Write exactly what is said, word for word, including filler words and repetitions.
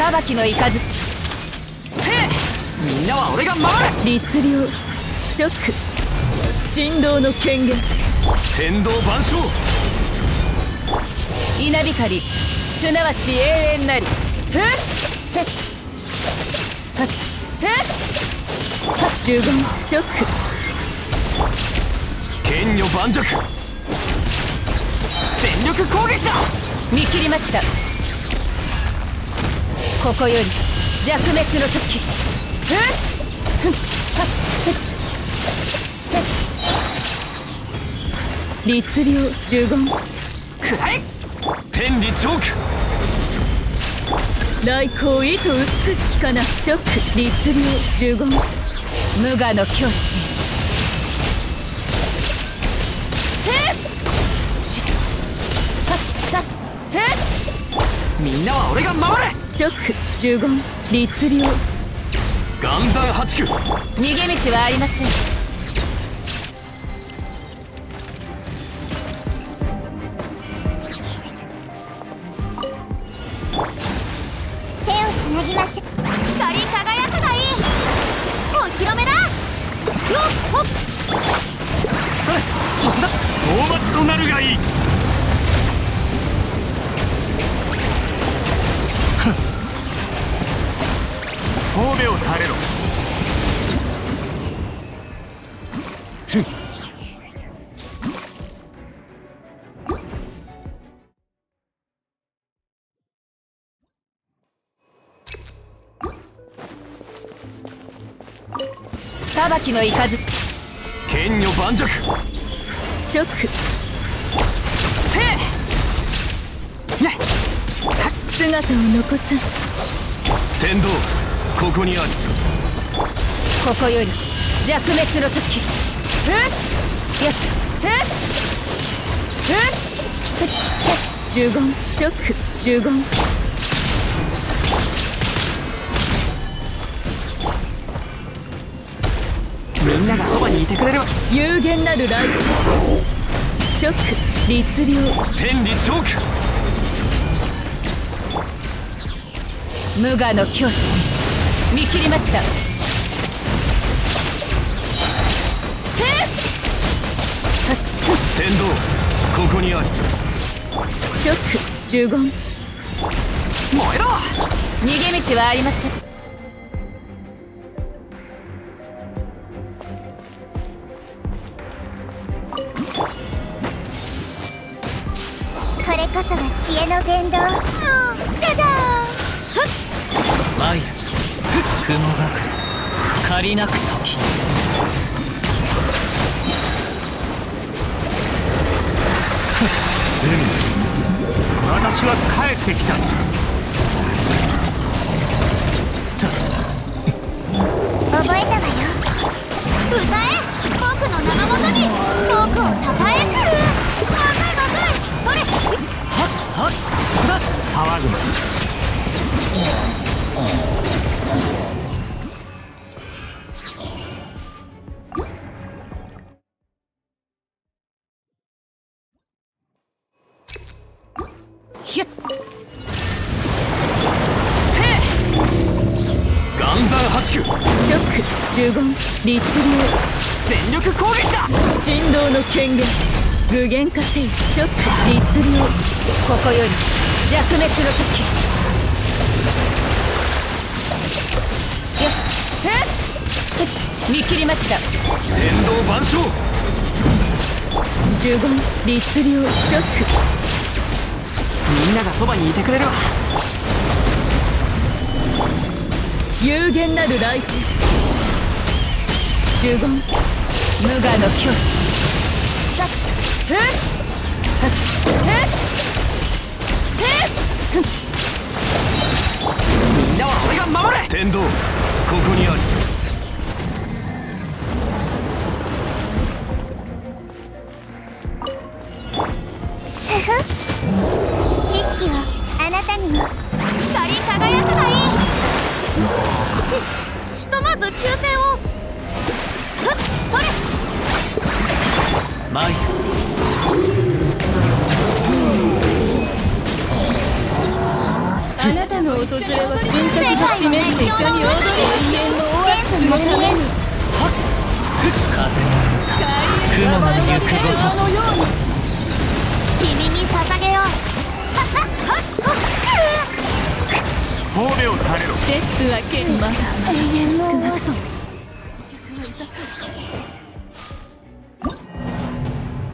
裁きの雷。へえ、みんなは俺が守る。律令直神道の権限。 天道万象。 稲光すなわち永遠なり。ふっふっふっふっ十言直剣女盤石。全力攻撃だ。 見切りました。ここより弱滅の時。ふっふっふっふっふっ律令十言くらえ。天理チョーク。 来光意図美しきかな。直律令十言無我の境地。 みんなは俺が守れ。 直十言律令。 岩山八九。 逃げ道はありません。 手をつなぎましょう。光り輝くがいい。お披露目だ。よっほっ。 そんな討伐となるがいい。神戸を垂れろ。ふん。 裁きの雷。 剣女盤石。 直てえ。ね。 姿を残さん。 天道ここにある。 ここより弱滅の時。ふっやっふっふっふっ十言直十言みんながそばにいてくれれば。 有限なる来直律令。 天理チョーク。 無我の境地。見切りました。 天道ここにある。 直十言燃えろ。 逃げ道はありません。 これこそが知恵の伝道。じゃじゃーん。 マイル雲が借りなく時。 うん、私は帰ってきた。 覚えたわよ。歌え。僕の名のもとに僕をたたえる。まずいまずい。それはっはっだ騒ぐな。 ひゅっ岩山八九。 直十言律令。 全力攻撃だ。 神道の権限具現化せい。直律令。ここより弱滅の時。やっふっ見切りました。 天道万象。 十言律令直みんながそばにいてくれるわ。 有限なる来十言無我の境地。さっふっはっふっふっみんなは俺が守れ。天道ここにある。 ふふ。知識はあなたにも。光り輝くがいい。ひとまず休戦を。ふっそれ。 マイルあなたの訪れは新作が示して一緒に踊る永遠のオアシスのために風の歌雲の行くごとのように君に捧げよう。はっはっはっ褒美を垂れろ。 ステップはけまだまだ少なくとも